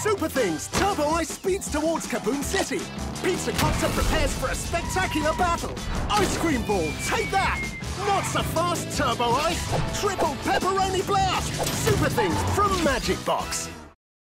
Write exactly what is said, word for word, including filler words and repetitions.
Superthings, Turbo Ice speeds towards Kaboom City. Pizzacopter prepares for a spectacular battle. Ice cream ball, take that! Not so fast, Turbo Ice! Triple pepperoni blast! Superthings from Magic Box.